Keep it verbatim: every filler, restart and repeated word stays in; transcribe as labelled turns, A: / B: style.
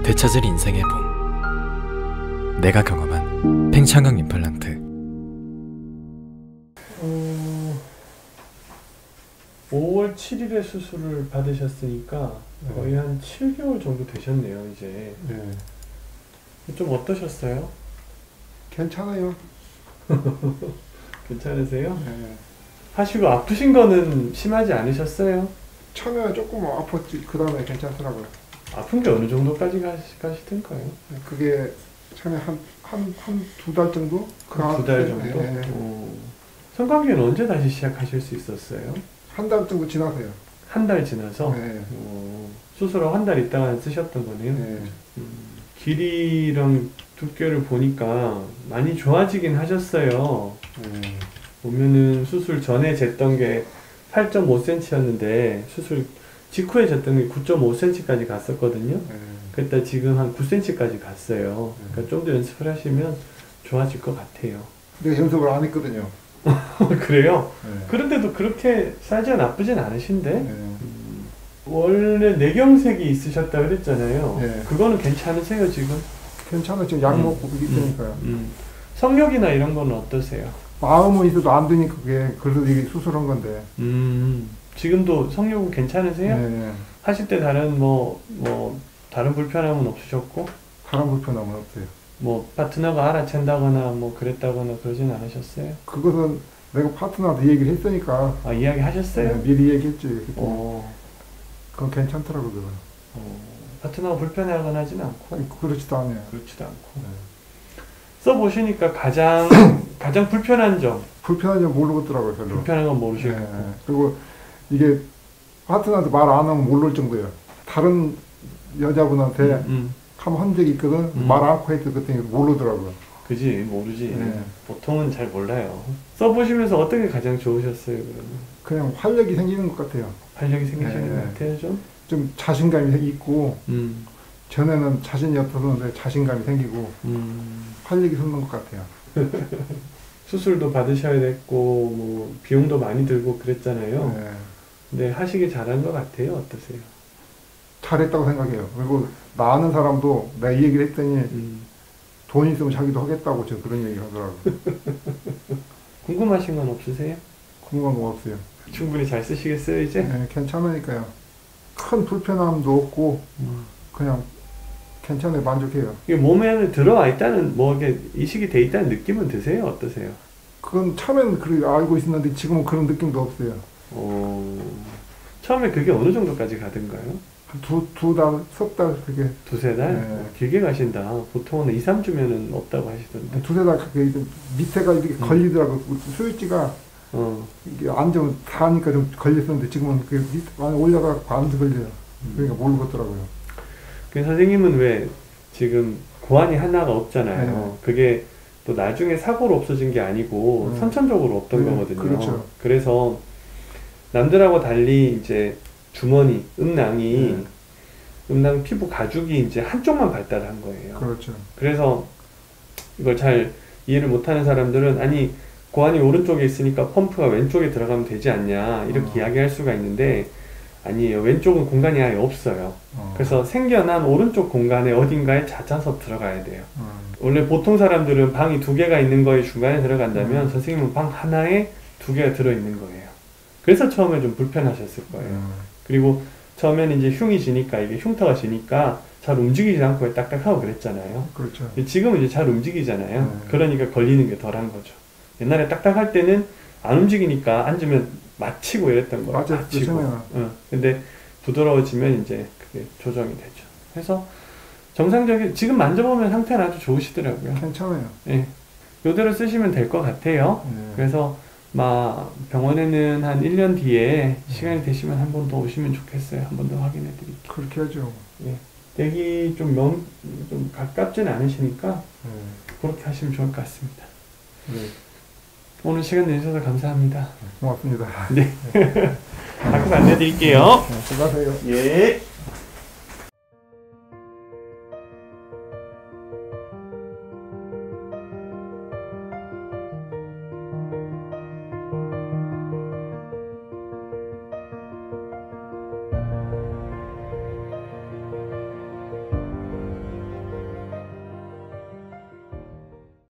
A: 되찾을 인생의 봄. 내가 경험한 팽창강 임플란트.
B: 어, 오월 칠일에 수술을 받으셨으니까
C: 네.
B: 거의 한 칠 개월 정도 되셨네요, 이제.
C: 네.
B: 좀 어떠셨어요?
C: 괜찮아요.
B: 괜찮으세요?
C: 네.
B: 하시고 아프신 거는 심하지 않으셨어요?
C: 처음에 조금 아팠지, 그 다음에 괜찮더라고요.
B: 아픈 게 어느 정도까지 가시, 가시던가요?
C: 그게 처음에 한, 한, 한 두 달 정도? 그
B: 두 달 정도?
C: 네.
B: 어. 성관계는 언제 다시 시작하실 수 있었어요?
C: 한 달 정도 지나서요.
B: 한 달 지나서?
C: 네.
B: 어, 수술하고 한 달 있다가 쓰셨던 거네요?
C: 네.
B: 음, 길이랑 두께를 보니까 많이 좋아지긴 하셨어요.
C: 네.
B: 보면은 수술 전에 쟀던 게 팔 점 오 센티미터였는데 수술 직후에 쟀던 게 구 점 오 센티미터까지 갔었거든요.
C: 네.
B: 그때 지금 한 구 센티미터까지 갔어요. 그러니까 좀 더 연습을 하시면 좋아질 것 같아요.
C: 내가 연습을 안 했거든요.
B: 그래요?
C: 네.
B: 그런데도 그렇게 사이즈가 나쁘진 않으신데?
C: 네.
B: 음, 원래 내경색이 있으셨다 그랬잖아요.
C: 네.
B: 그거는 괜찮으세요, 지금?
C: 괜찮아, 지금 약
B: 음.
C: 먹고 있으니까요.
B: 음, 음. 성욕이나 이런 거는 어떠세요?
C: 마음은 있어도 안 되니까 그게, 그래서 이게 수술한 건데.
B: 음, 지금도 성욕은 괜찮으세요?
C: 네.
B: 하실 때 다른 뭐, 뭐, 다른 불편함은 없으셨고?
C: 사람 불편함은 없어요.
B: 뭐, 파트너가 알아챈다거나 뭐, 그랬다거나 그러진 않으셨어요?
C: 그것은 내가 파트너한테 얘기를 했으니까.
B: 아, 이야기 하셨어요?
C: 네, 미리 얘기했지. 그때.
B: 어,
C: 그건 괜찮더라고요, 그건.
B: 어, 파트너가 불편해하거나 하진 않고?
C: 아니, 그렇지도 않아요.
B: 그렇지도 않고.
C: 네.
B: 써보시니까 가장, 가장 불편한 점,
C: 불편한 점 모르겠더라고요, 별로.
B: 불편한 건 모르시겠고.
C: 네. 그리고 이게 파트너한테 말 안 하면 모를 정도예요. 다른 여자분한테
B: 음, 음.
C: 한번 한 적이 있거든.
B: 음.
C: 말 않고 했더니 그때 모르더라고요.
B: 그지, 모르지.
C: 네.
B: 보통은 잘 몰라요. 써보시면서 어떤 게 가장 좋으셨어요, 그러면?
C: 그냥 활력이 생기는 것 같아요.
B: 활력이 생기시는
C: 네.
B: 것 같아요, 좀?
C: 좀 자신감이 있고,
B: 음,
C: 전에는 자신이 없었는데 자신감이 생기고,
B: 음.
C: 활력이 솟는 것 같아요.
B: 수술도 받으셔야 됐고, 뭐, 비용도 많이 들고 그랬잖아요.
C: 네.
B: 근데 하시기 잘한 것 같아요, 어떠세요?
C: 잘했다고 생각해요. 그리고 나 아는 사람도 내가 이 얘기를 했더니
B: 음.
C: 돈 있으면 자기도 하겠다고 저 그런 얘기를 하더라고요.
B: 궁금하신 건 없으세요?
C: 궁금한 거 없어요.
B: 충분히 잘 쓰시겠어요, 이제?
C: 네, 괜찮으니까요. 큰 불편함도 없고,
B: 음.
C: 그냥 괜찮아요. 만족해요.
B: 이게 몸에 안에 들어와 있다는, 뭐, 이게 이식이 돼 있다는 느낌은 드세요? 어떠세요?
C: 그건 처음에는 그렇게 알고 있었는데 지금은 그런 느낌도 없어요.
B: 어, 처음에 그게 어느 정도까지 가던가요?
C: 한 두, 두 달, 석 달 그렇게.
B: 두세 달?
C: 네.
B: 어, 길게 가신다. 보통은 이, 삼 주면은 없다고 하시던데.
C: 두세 달 그렇게 밑에가 이렇게
B: 음.
C: 걸리더라고요. 수유지가
B: 어,
C: 이게 앉으면 닿으니까 좀 걸렸었는데 지금은 그 밑, 안에 올라가고 안 걸려요. 그러니까 모르겠더라고요.
B: 그 선생님은 왜 지금 고환이 하나가 없잖아요.
C: 네.
B: 그게 또 나중에 사고로 없어진 게 아니고
C: 네.
B: 선천적으로 없던
C: 네,
B: 거거든요.
C: 그렇죠.
B: 그래서 남들하고 달리 이제 주머니, 음낭이
C: 네.
B: 음낭 피부 가죽이 이제 한쪽만 발달한 거예요.
C: 그렇죠.
B: 그래서 이걸 잘 이해를 못하는 사람들은 아니 고환이 오른쪽에 있으니까 펌프가 왼쪽에 들어가면 되지 않냐 이렇게
C: 어.
B: 이야기할 수가 있는데 아니에요. 왼쪽은 공간이 아예 없어요.
C: 어.
B: 그래서 생겨난 오른쪽 공간에 어딘가에 잦아서 들어가야 돼요.
C: 어.
B: 원래 보통 사람들은 방이 두 개가 있는 거에 중간에 들어간다면
C: 음.
B: 선생님은 방 하나에 두 개가 들어있는 거예요. 그래서 처음에 좀 불편하셨을 거예요.
C: 음.
B: 그리고 처음에는 이제 흉이 지니까 이게 흉터가 지니까 잘 움직이지 않고 딱딱하고 그랬잖아요.
C: 그렇죠.
B: 근데 지금은 이제 잘 움직이잖아요.
C: 네.
B: 그러니까 걸리는 게 덜한 거죠. 옛날에 딱딱할 때는 안 움직이니까 앉으면 맞히고 이랬던 거예요.
C: 맞아요.
B: 맞히고.
C: 그렇잖아요.
B: 어, 근데 부드러워지면 이제 그게 조정이 되죠. 그래서 정상적인 지금 만져보면 상태는 아주 좋으시더라고요.
C: 괜찮아요.
B: 예, 이대로 쓰시면 될 것 같아요.
C: 네.
B: 그래서 막 병원에는 한 일 년 뒤에 시간이 되시면 한 번 더 오시면 좋겠어요. 한 번 더 확인해 드릴게요.
C: 그렇게 하죠.
B: 예. 댁이 좀, 명, 좀 가깝진 않으시니까
C: 네.
B: 그렇게 하시면 좋을 것 같습니다.
C: 네.
B: 오늘 시간 내주셔서 감사합니다.
C: 고맙습니다.
B: 네. 가끔 안내드릴게요.
C: 네, 수고하세요.
B: 예.